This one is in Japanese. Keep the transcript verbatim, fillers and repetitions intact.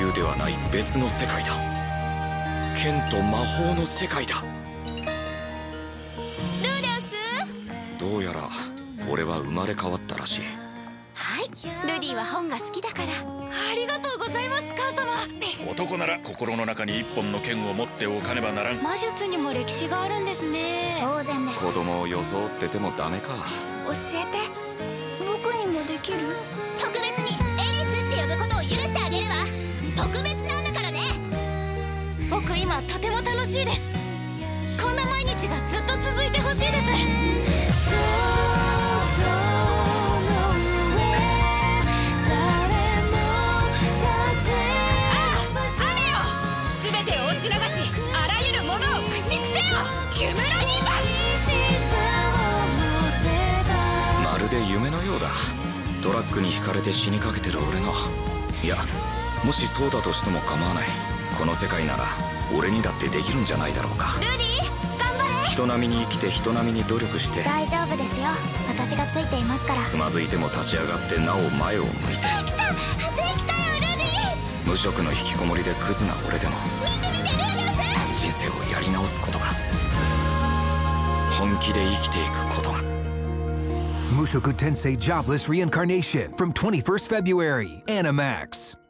球ではない別の世界だ。剣と魔法の世界だ。 ルーデウス、 どうやら俺は生まれ変わったらしい。 はい、ルディは本が好きだから。ありがとうございます、母様。 男なら心の中に一本の剣を持っておかねばならん。 魔術にも歴史があるんですね。当然です。 子供を装っててもダメか。 教えて、僕にもできる？特別にエリスって呼ぶことを許してあげるわ。特別なんだからね。僕今とても楽しいです。こんな毎日がずっと続いてほしいです。流し、あらゆるものを駆逐せよ、キュムラニンバス。 まるで夢のようだ。トラックにひかれて死にかけてる俺の、いや、もしそうだとしても構わない。この世界なら俺にだってできるんじゃないだろうか。 ルディ、頑張れ。 人並みに生きて人並みに努力して。 大丈夫ですよ、私がついていますから。 つまずいても立ち上がってなお前を向いて。できた、できたよルディ。 無職の引きこもりでクズな俺でも見て見てルディウス、 人生をやり直すことが、本気で生きていくことが。 Mushoku Tensei Jobless Reincarnation from twenty-first February, Animax.